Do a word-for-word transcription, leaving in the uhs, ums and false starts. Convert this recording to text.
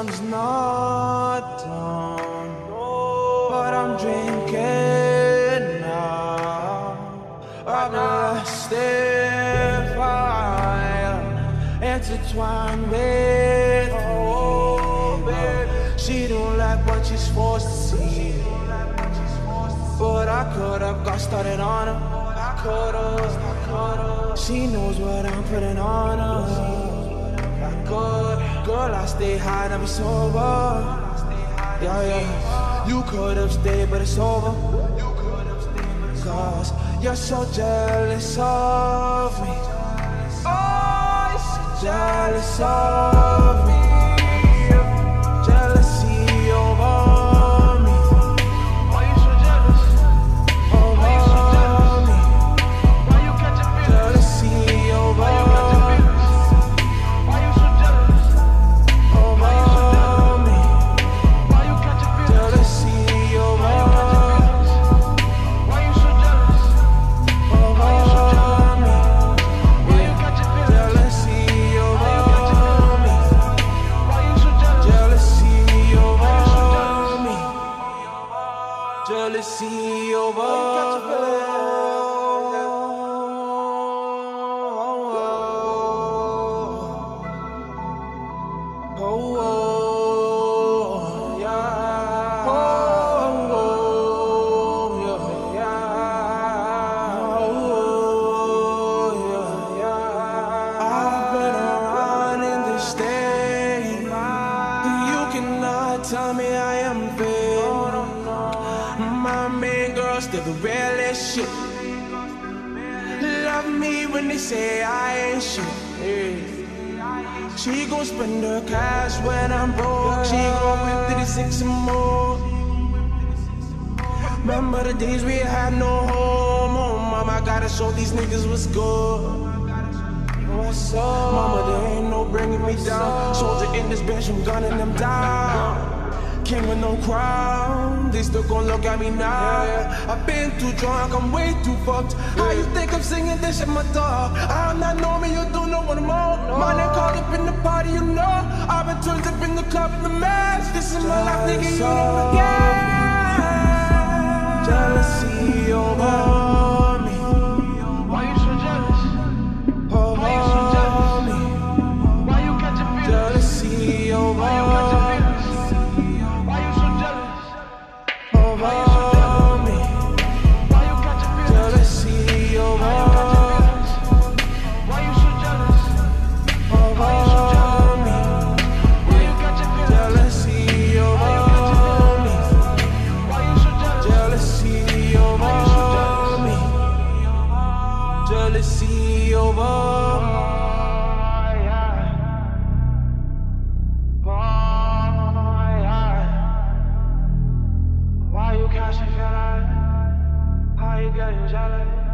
I'm just not done, but I'm drinking now. I've been lost in fire, intertwined with me. She don't like what she's forced to see, but I could've got started on her. I could've, I could've. She knows what I'm putting on her. I could, girl, I stay high, never sober. Yeah, yeah. You could've stayed, but it's over. Cause you're so jealous of me. Oh, you're so jealous of me. Jealousy over me. Why you so jealous? Over me. Why you catching feelings? Jealousy over me. Why you so jealous? Over me. Why you catching feelings? Jealousy over me. Why you so jealous? Over me. Why you catching feelings? Jealousy over me. Why you so jealous? Jealousy over me. Jealousy over me. Oh, oh, yeah. Oh, yeah, yeah. Oh, yeah, yeah. I've been around in this state. You cannot tell me I am fake. My main girl still the realest shit. Love me when they say I ain't shit. She gon' spend her cash when I'm broke. She gon' whip to the six and more. Remember the days we had no home. Oh, mama, I gotta show these niggas what's good. What's up? Mama, there ain't no bringing me down. Soldier in this bitch, I'm gunning them down. King with no crown, they still gon' look at me now. I've been too drunk, I'm way too fucked. How you think I'm singing this shit, my dog? I'm not knowing you don't know what I'm on. My name called up in the party, you know. I've been turned up in the club in the mess. This is my life, nigga, you don't forget. Jealousy over me. Why you so jealous? Over Why you so jealous? Me. Why you catching feelings? Jealousy over Why you catching feelings? Over me. Why you catching feelings? Jealousy over me. Why you so jealous? Over me. Why you catching feelings? Jealousy over me. Why you so jealous? Jealousy over me. Jealousy over me. Why you catching feelings? How you getting jealous?